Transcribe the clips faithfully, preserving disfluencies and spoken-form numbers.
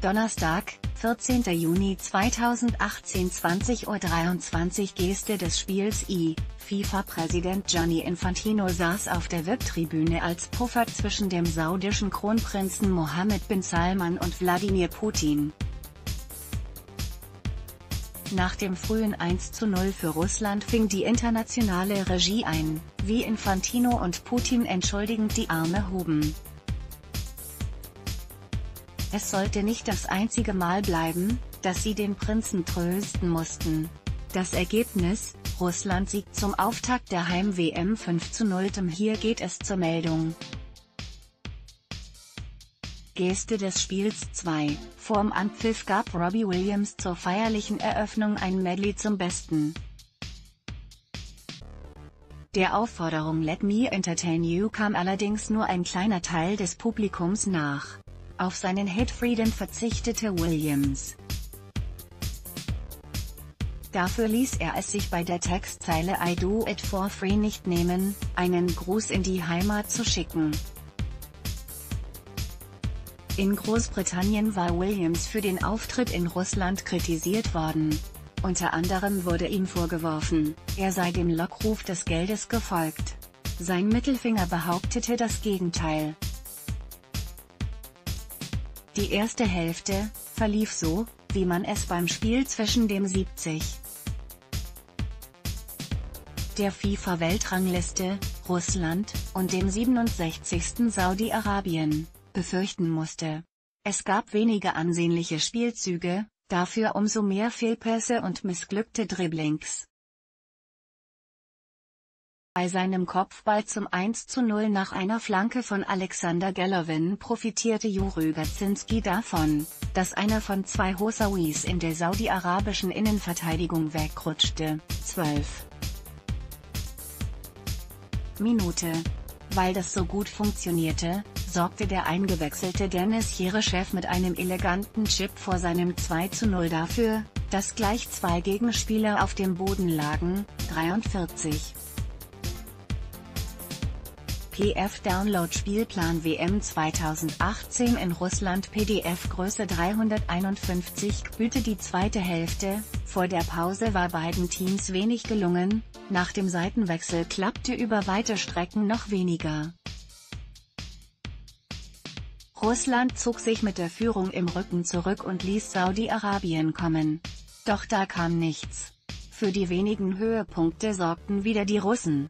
Donnerstag, vierzehnter Juni zweitausendachtzehn, zwanzig Uhr dreiundzwanzig. Geste des Spiels. I. FIFA-Präsident Gianni Infantino saß auf der V I P-Tribüne als Puffer zwischen dem saudischen Kronprinzen Mohammed bin Salman und Wladimir Putin. Nach dem frühen eins zu null für Russland fing die internationale Regie ein, wie Infantino und Putin entschuldigend die Arme hoben. Es sollte nicht das einzige Mal bleiben, dass sie den Prinzen trösten mussten. Das Ergebnis: Russland siegt zum Auftakt der Heim-W M fünf zu null. Hier geht es zur Meldung. Geste des Spiels. zwei. Vorm Anpfiff gab Robbie Williams zur feierlichen Eröffnung ein Medley zum Besten. Der Aufforderung "Let me entertain you" kam allerdings nur ein kleiner Teil des Publikums nach. Auf seinen Hit Freedom verzichtete Williams. Dafür ließ er es sich bei der Textzeile "I do it for free" nicht nehmen, einen Gruß in die Heimat zu schicken. In Großbritannien war Williams für den Auftritt in Russland kritisiert worden. Unter anderem wurde ihm vorgeworfen, er sei dem Lockruf des Geldes gefolgt. Sein Mittelfinger behauptete das Gegenteil. Die erste Hälfte verlief so, wie man es beim Spiel zwischen dem siebzig. der FIFA-Weltrangliste, Russland, und dem siebenundsechzigsten Saudi-Arabien, befürchten musste. Es gab wenige ansehnliche Spielzüge, dafür umso mehr Fehlpässe und missglückte Dribblings. Bei seinem Kopfball zum eins zu null nach einer Flanke von Alexander Golovin profitierte Juri Berzinski davon, dass einer von zwei Houssouis in der saudi-arabischen Innenverteidigung wegrutschte. zwölf. Minute. Weil das so gut funktionierte, sorgte der eingewechselte Denis Cheryshev mit einem eleganten Chip vor seinem zwei zu null dafür, dass gleich zwei Gegenspieler auf dem Boden lagen. dreiundvierzig. P D F-Download Spielplan W M zweitausendachtzehn in Russland P D F-Größe dreihunderteinundfünfzig. Büte die zweite Hälfte. Vor der Pause war beiden Teams wenig gelungen, nach dem Seitenwechsel klappte über weite Strecken noch weniger. Russland zog sich mit der Führung im Rücken zurück und ließ Saudi-Arabien kommen. Doch da kam nichts. Für die wenigen Höhepunkte sorgten wieder die Russen.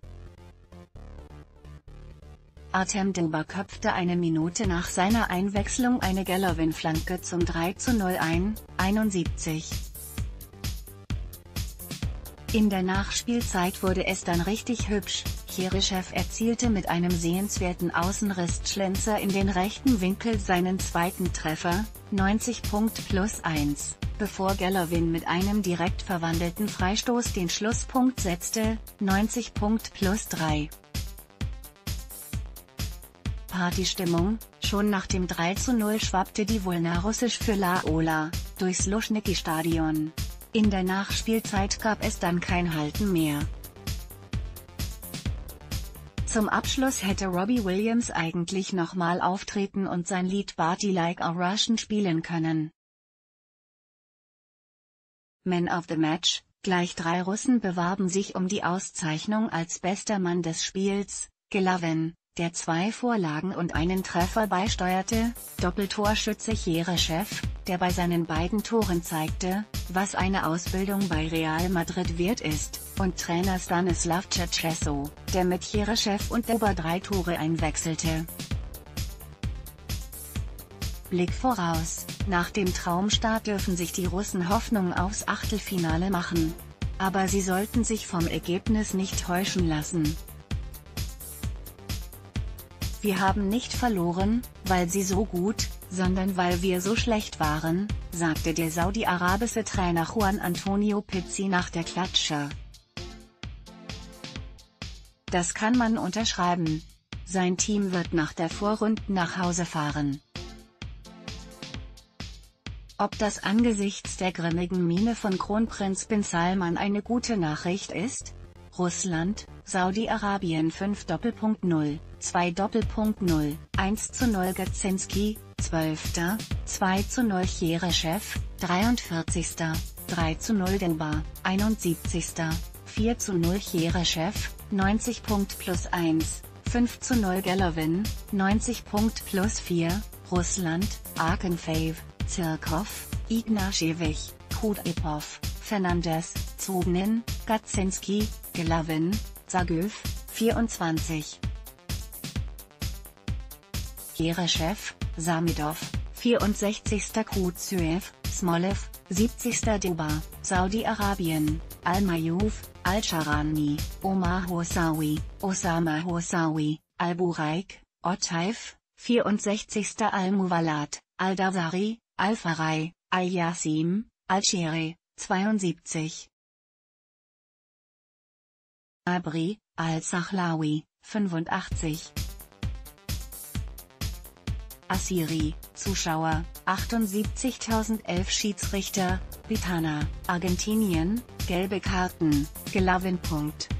Artem Dzyuba köpfte eine Minute nach seiner Einwechslung eine Golovin-Flanke zum drei zu null ein, einundsiebzig. In der Nachspielzeit wurde es dann richtig hübsch. Cheryshev erzielte mit einem sehenswerten Außenriss-Schlenzer in den rechten Winkel seinen zweiten Treffer, neunzig plus eins, bevor Golovin mit einem direkt verwandelten Freistoß den Schlusspunkt setzte, neunzig plus drei. Partystimmung. Schon nach dem drei zu null schwappte die Wolna russisch für La Ola durchs Luschniki-Stadion. In der Nachspielzeit gab es dann kein Halten mehr. Zum Abschluss hätte Robbie Williams eigentlich nochmal auftreten und sein Lied Party Like a Russian spielen können. Man of the Match. Gleich drei Russen bewarben sich um die Auszeichnung als bester Mann des Spiels. Golovin, der zwei Vorlagen und einen Treffer beisteuerte, Doppeltorschütze Cheryshev, der bei seinen beiden Toren zeigte, was eine Ausbildung bei Real Madrid wert ist, und Trainer Stanislav Cechezo, der mit Cheryshev und Dzyuba drei Tore einwechselte. Blick voraus: Nach dem Traumstart dürfen sich die Russen Hoffnung aufs Achtelfinale machen. Aber sie sollten sich vom Ergebnis nicht täuschen lassen. Wir haben nicht verloren, weil sie so gut, sondern weil wir so schlecht waren, sagte der saudi-arabische Trainer Juan Antonio Pizzi nach der Klatsche. Das kann man unterschreiben. Sein Team wird nach der Vorrunde nach Hause fahren. Ob das angesichts der grimmigen Miene von Kronprinz bin Salman eine gute Nachricht ist? Russland, Saudi-Arabien fünf null, zwei null, eins zu null. Berzinski, zwölfter zwei zu null Cheryshev, dreiundvierzigster drei zu null Denbar, einundsiebzigster vier zu null Cheryshev, neunzig Punkt plus eins, fünf zu null Golovin, neunzig Punkt plus vier, Russland, Akinfeev, Zirkov, Ignashevich, Kudrypov, Fernandes, Zubnin, Gatsinski, Golovin, Zagoev, vierundzwanzig. Cheryshev, Samidov, vierundsechzigster Kuzyev, Smolev, siebzigster Duba, Saudi-Arabien, Al-Mayouf, Al-Sharani, Omar Hossawi, Osama Hossawi, Al-Buraik, Otaif, vierundsechzigster Al-Muwallat, Al-Dawsari, Al-Farai, Al-Yassim, Al-Shiri, zweiundsiebzig. Abri, Al-Sachlawi, fünfundachtzig. Asiri, Zuschauer, achtundsiebzigtausendelf Schiedsrichter, Pitana, Argentinien, gelbe Karten, Golovin.